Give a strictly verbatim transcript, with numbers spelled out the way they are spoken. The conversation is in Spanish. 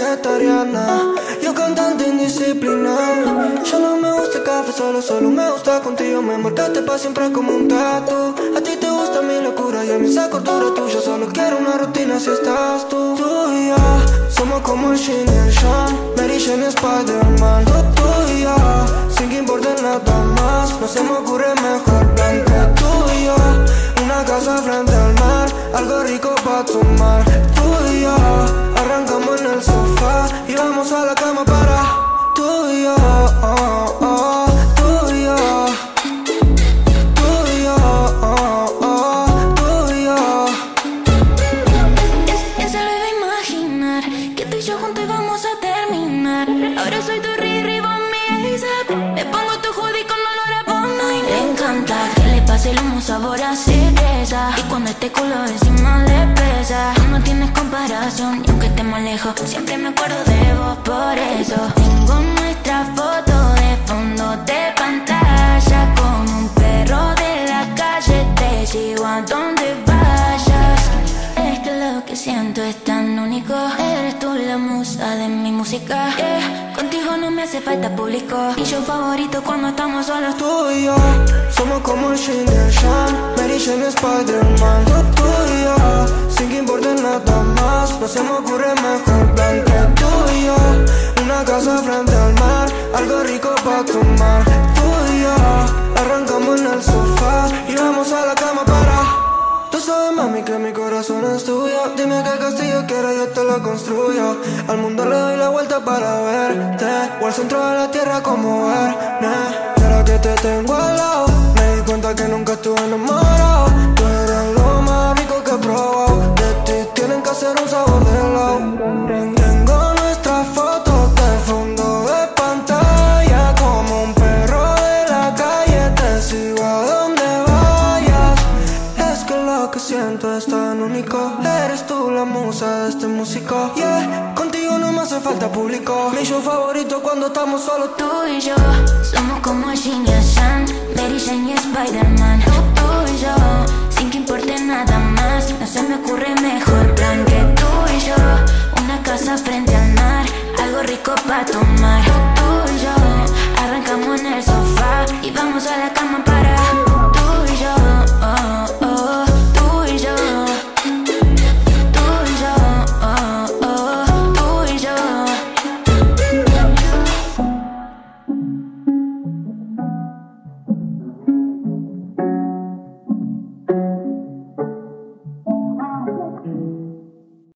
vegetariana, yo cantante indisciplinado. Ya no me gusta el café solo, solo me gusta contigo. Me marcaste pa' siempre como un tatu. A ti te gusta mi locura y a mí esa cordura tuya. Solo quiero una rutina si estás tú. Tú y yo somos como el Shin y el Shan, Mary Jane y Spider-Man. Tú, tú y yo, sin que importe nada más, no se me ocurre mejor plan que tú y yo. Una casa frente al mar, algo rico pa' tomar. Tú y yo, arrancamos en el sofá y vamos a la cama para tú y yo, oh, oh, tú y yo, tú y yo, oh, oh, tú y yo. Ya se lo iba a imaginar, que tú y yo juntos íbamos a terminar. Ahora soy tu Riri, vos mi A$AP. Me pongo tu hoodie con olor a Bono y me encanta que le pase el humo sabor a cereza. Y cuando este culo encima le pesa, tú no tienes comparación y aunque estemos lejos siempre me acuerdo de vos. Por eso tengo nuestra foto de fondo de pantalla. Como un perro de la calle te sigo a donde vayas. Es que lo que siento es tan único. Eres tú la musa de mi música, yeah. Contigo no me hace falta público. Mi show favorito cuando estamos solos. Tú y yo somos como el Shin y el Shan, Mary Jane y Spider-Man. Tú, tú y yo, sin que importe nada más, no se me ocurre mejor plan que tú y yo. Una casa frente al mar, algo rico pa' tomar. Tú y yo, arrancamos en el sofá y vamos a la cama para... Tú sabes, mami, que mi corazón es tuyo. Dime qué castillo quieres, yo te lo construyo. Al mundo le doy la vuelta para verte, o al centro de la tierra como verme. Y ahora que te tengo al lado, me di cuenta que nunca estuve enamorado. Tú eres lo más rico que he probado. De ti tienen que hacer un sabor de helado. Tengo nuestras fotos de fondo de pantalla. Como un perro de la calle te sigo a donde vayas. Es que lo que siento es tan único. Eres tú la musa de este músico, yeah. Contigo no me hace falta público. Mi show favorito cuando estamos solos. Tú y yo somos como Shin y Shan, Mary Jane y Spider-Man. Tú, tú y yo, sin que importe nada más, no se me ocurre mejor plan que tú y yo. Una casa frente al mar, algo rico pa' tomar.